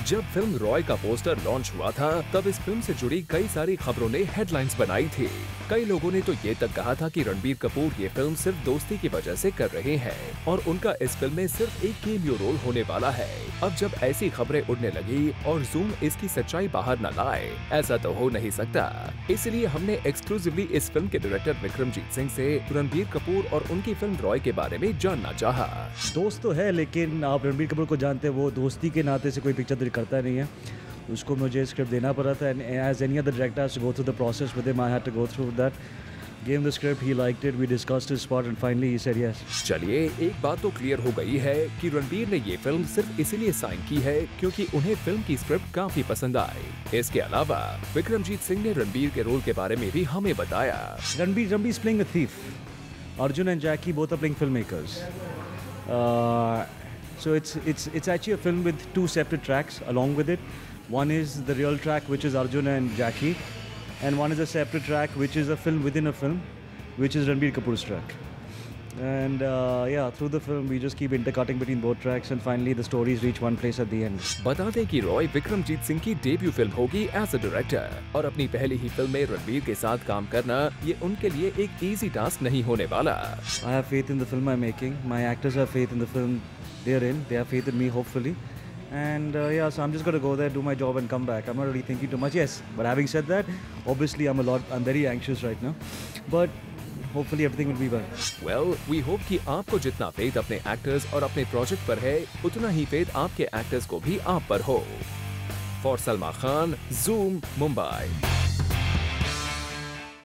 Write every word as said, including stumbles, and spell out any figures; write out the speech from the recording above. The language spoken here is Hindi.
जब फिल्म रॉय का पोस्टर लॉन्च हुआ था तब इस फिल्म से जुड़ी कई सारी खबरों ने हेडलाइंस बनाई थी। कई लोगों ने तो ये तक कहा था कि रणबीर कपूर ये फिल्म सिर्फ दोस्ती की वजह से कर रहे हैं और उनका इस फिल्म में सिर्फ एक कैमियो रोल होने वाला है। अब जब ऐसी खबरें उड़ने लगी और जूम इसकी सच्चाई बाहर न लाए, ऐसा तो हो नहीं सकता। इसलिए हमने एक्सक्लूसिवली इस फिल्म के डायरेक्टर विक्रमजीत सिंह से रणबीर कपूर और उनकी फिल्म रॉय के बारे में जानना चाहा। दोस्त तो है, लेकिन आप रणबीर कपूर को जानते हैं, वो दोस्ती के नाते से कोई पिक्चर करता नहीं है। उसको मुझे स्क्रिप्ट देना पड़ा था, and as any other director has to go through the process with him, I had to go through that. Gave him the script, he liked it, we discussed his spot and finally he said yes. चलिए, एक बात तो क्लियर हो गई है कि रणबीर ने ये फिल्म सिर्फ इसीलिए साइन की है क्योंकि उन्हें फिल्म की स्क्रिप्ट काफी पसंद आई। इसके अलावा विक्रमजीत सिंह ने रणबीर के रोल के बारे में भी हमें बताया। Ranbir Ranbir is playing a thief. Arjun and Jackie both are playing filmmakers. Uh, so it's it's it's actually a film with two separate tracks along with it. One is the real track, which is Arjun and Jackie. And one is a separate track, which is a film within a film, which is Ranbir Kapoor's track. And uh, yeah, through the film, we just keep intercutting between both tracks, and finally the stories reach one place at the end. बता दें कि रॉय विक्रमजीत सिंह की डेब्यू फिल्म होगी एज अ डायरेक्टर और अपनी पहली ही फिल्म में रणबीर के साथ काम करना ये उनके लिए एक इजी टास्क नहीं होने वाला। I have faith in the film I'm making. My actors have faith in the film they're in. They have faith in me, hopefully. And uh, yeah, so I'm just going to go there, do my job and come back. I'm not really thinking too much. Yes, but having said that, obviously I'm a lot, I'm very anxious right now. But hopefully everything will be well. Well, we hope कि आपको जितना फेथ अपने एक्टर्स और अपने प्रोजेक्ट पर है, उतना ही फेथ आपके एक्टर्स को भी आप पर हो। For Salma Khan, Zoom, Mumbai.